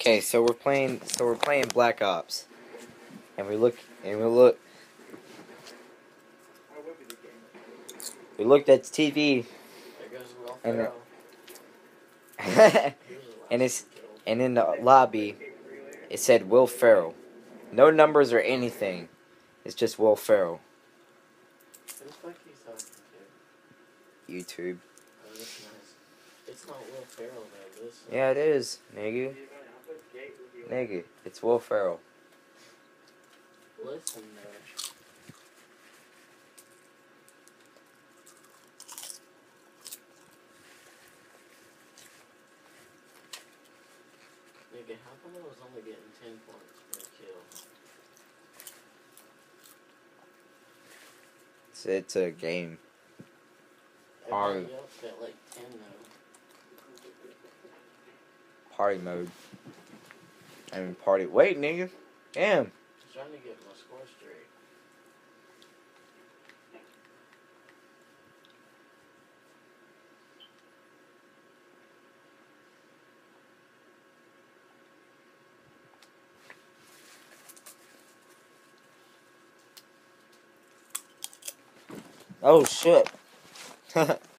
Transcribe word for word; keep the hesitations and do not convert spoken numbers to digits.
Okay, so we're playing. So we're playing Black Ops, and we look and we look. We looked at the T V, There goes Will and Ferrell. and it's and in the lobby, it said Will Ferrell. No numbers or anything. It's just Will Ferrell. Who the fuck are you talking to? YouTube. Oh, that's nice. It's not Will Ferrell though. This. Yeah, it is, nigga. Nigga, it's Will Ferrell. Listen though. Nigga, how come I was only getting ten points per kill? It's, it's a game. Everybody else got like ten though. Party mode. I mean, party. Wait, nigga. Damn. I'm trying to get my score straight. Oh, shit.